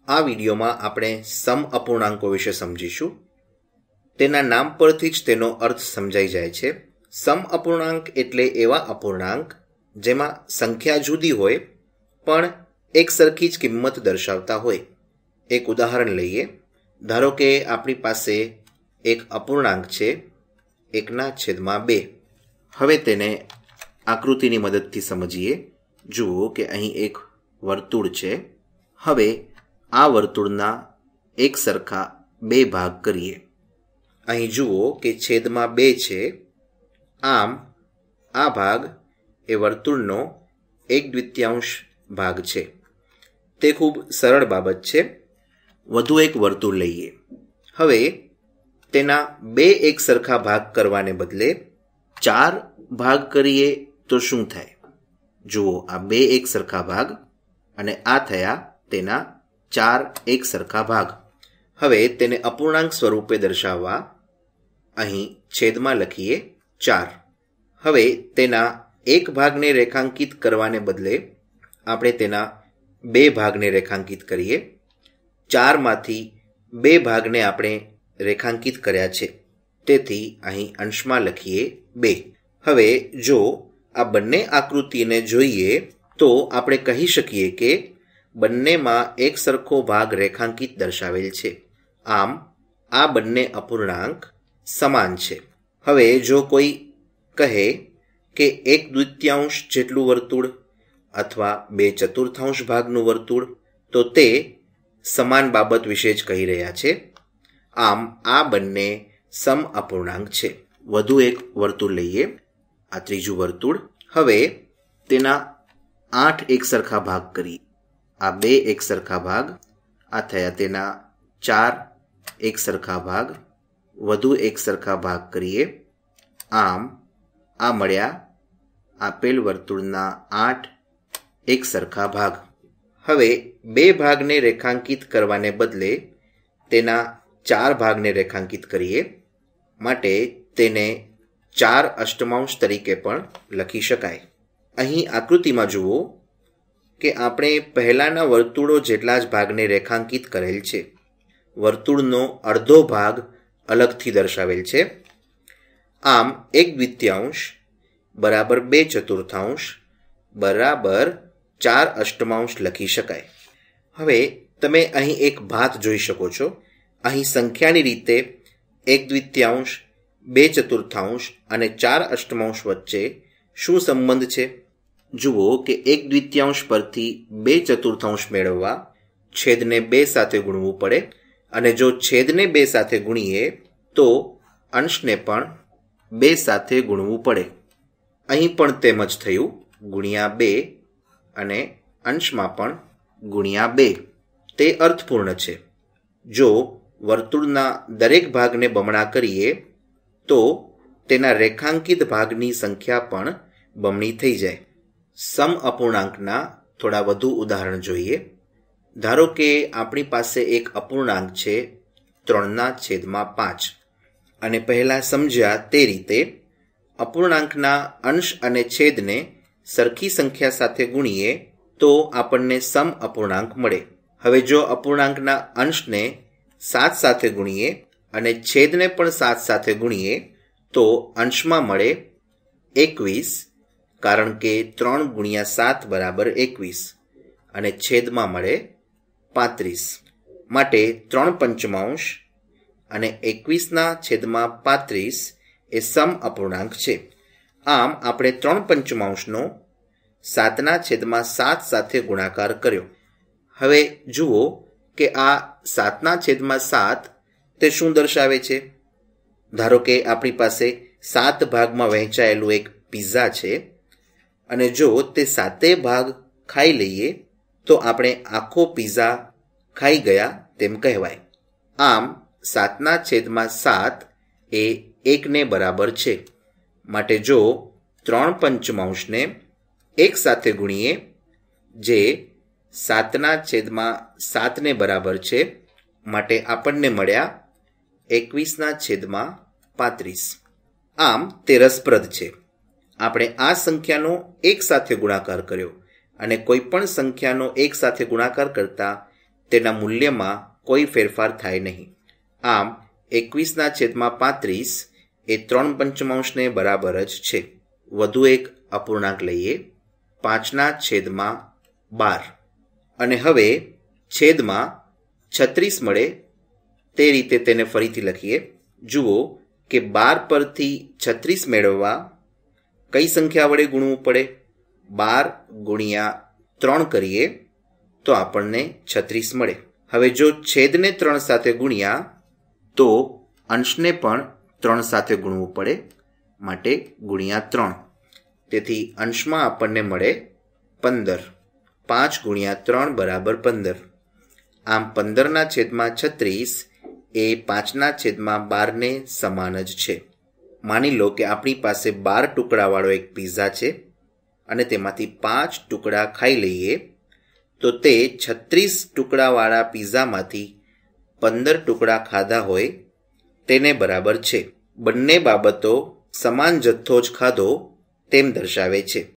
આ વિડીયોમાં આપણે સમ અપૂર્ણાંકો વિશે સમજીશું. તેના નામ પરથી જ તેનો અર્થ સમજાઈ જાય છે. સમ અપૂર્ણાંક એટલે એવા અપૂર્ણાંક જેમાં સંખ્યા જુદી હોય પણ એક સરખી જ કિંમત દર્શાવતા હોય. એક ઉદાહરણ લઈએ. ધારો કે આપણી પાસે એક અપૂર્ણાંક છે 1/2. હવે તેને આકૃતિની મદદથી સમજીએ. જુઓ કે અહીં એક વર્તુળ છે. હવે આ વર્તુળના એક સરખા 2 ભાગ કરીએ. અહીં જુઓ કે છેદમાં 2 છે. આમ આ ભાગ એ વર્તુળનો 1/2 ભાગ છે. તે ખૂબ સરળ બાબત છે. વધુ એક વર્તુળ લઈએ. હવે તેના 2 એક સરખા ભાગ કરવાને બદલે 4 ભાગ કરીએ તો શું થાય? જુઓ, આ 2 એક સરખા ભાગ અને આ થયા તેના 4 એક સરખા ભાગ. હવે તેને અપૂર્ણાંક સ્વરૂપે દર્શાવવા અહીં છેદમાં લખીએ 4. હવે તેના એક ભાગને રેખાંકિત કરવાને બદલે આપણે તેના 2 ભાગને રેખાંકિત કરીએ. 4માંથી 2 ભાગને આપણે રેખાંકિત કર્યા છે. તેથી અહીં અંશમાં લખીએ 2. હવે જો આ બંને આકૃતિને જોઈએ તો આપણે કહી શકીએ કે બંનેમાં એક સરખો ભાગ રેખાંકિત દર્શાવેલ છે. આમ આ બંને અપૂર્ણાંક સમાન છે. હવે જો કોઈ કહે કે 1/2 જેટલું વર્તુળ અથવા 2/4 ભાગનું વર્તુળ, તો તે સમાન બાબત વિશે જ કહી રહ્યા છે. આમ આ બંને સમ અપૂર્ણાંક છે. વધુ એક વર્તુળ લઈએ. આ ત્રીજું વર્તુળ. હવે તેના 8 એક સરખા ભાગ કરીએ. આ 2 એક સરખા ભાગ, આ થયા તેના 4 એક સરખા ભાગ. વધુ એક સરખા ભાગ કરીએ. આમ આ મળ્યા આપેલ વર્તુળના 8 એક સરખા ભાગ. હવે 2 ભાગને રેખાંકિત કરવાને બદલે તેના 4 ભાગને રેખાંકિત કરીએ. માટે તેને 4/8 તરીકે પણ લખી શકાય. અહીં આકૃતિમાં જુઓ કે આપણે પહેલાના વર્તુળો જેટલા જ ભાગને રેખાંકિત કરેલ છે. વર્તુળનો અડધો ભાગ અલગથી દર્શાવેલ છે. આમ 1/2 બરાબર 2/4 બરાબર 4/8 લખી શકાય. હવે તમે અહીં એક ભાત જોઈ શકો છો. અહીં સંખ્યાની રીતે 1/2, 2/4 અને 4/8 વચ્ચે શું સંબંધ છે? જુઓ કે 1/2 પરથી 2/4 મેળવવા છેદને 2 સાથે ગુણવું પડે, અને જો છેદને 2 સાથે ગુણીએ તો અંશને પણ 2 સાથે ગુણવું પડે. અહીં પણ તેમ જ થયું, ગુણ્યા 2 અને અંશમાં પણ ગુણ્યા 2. તે અર્થપૂર્ણ છે. જો વર્તુળના દરેક ભાગને બમણા કરીએ તો તેના રેખાંકિત ભાગની સંખ્યા પણ બમણી થઈ જાય. સમ અપૂર્ણાંકના થોડા વધુ ઉદાહરણ જોઈએ. ધારો કે આપણી પાસે એક અપૂર્ણાંક છે 3/5. અને પહેલા સમજ્યા તે રીતે અપૂર્ણાંકના અંશ અને છેદને સરખી સંખ્યા સાથે ગુણીએ તો આપણને સમ અપૂર્ણાંક મળે. હવે જો અપૂર્ણાંકના અંશને 7 સાથે ગુણીએ અને છેદને પણ 7 સાથે ગુણીએ તો અંશમાં મળે 21, કારણ કે 3 × 7 બરાબર 21, અને છેદમાં મળે 35. માટે 3/5 અને 21/35 એ સમ અપૂર્ણાંક છે. આમ આપણે 3/5 7/7 સાથે ગુણાકાર કર્યો. હવે જુઓ કે આ 7/7 તે શું દર્શાવે છે? ધારો કે આપણી પાસે 7 ભાગમાં વહેંચાયેલું એક પિઝા છે, અને જો તે 7 ભાગ ખાઈ લઈએ તો આપણે આખો પિઝા ખાઈ ગયા તેમ કહેવાય. આમ 7/7 એ 1 બરાબર છે. માટે જો 3/5 1 સાથે ગુણીએ, જે 7/7 બરાબર છે, માટે આપણને મળ્યા 21/35. આમ તે રસપ્રદ છે. આપણે આ સંખ્યાનો 1 સાથે ગુણાકાર કર્યો, અને કોઈ પણ સંખ્યાનો 1 સાથે ગુણાકાર કરતા તેના મૂલ્યમાં કોઈ ફેરફાર થાય નહીં. આમ 21/35 એ 3/5 બરાબર જ છે. વધુ એક અપૂર્ણાંક લઈએ, 5/12. અને હવે છેદમાં 36 મળે તે રીતે તેને ફરીથી લખીએ. જુઓ કે 12 પરથી 36 મેળવવા કઈ સંખ્યા વડે ગુણવું પડે? 12 × 3 કરીએ તો આપણને 36 મળે. હવે જો છેદને 3 સાથે ગુણ્યા તો અંશને પણ 3 સાથે ગુણવું પડે, માટે × 3. તેથી અંશમાં આપણને મળે 15. 5 × 3 બરાબર 15. આમ 15/36 એ 5/12 સમાન જ છે. માની લો કે આપણી પાસે 12 ટુકડાવાળો એક પિઝા છે અને તેમાંથી 5 ટુકડા ખાઈ લઈએ તો તે 36 ટુકડાવાળા પિઝામાંથી 15 ટુકડા ખાધા હોય તેને બરાબર છે. બંને બાબતો સમાન જથ્થો જ ખાધો તેમ દર્શાવે છે.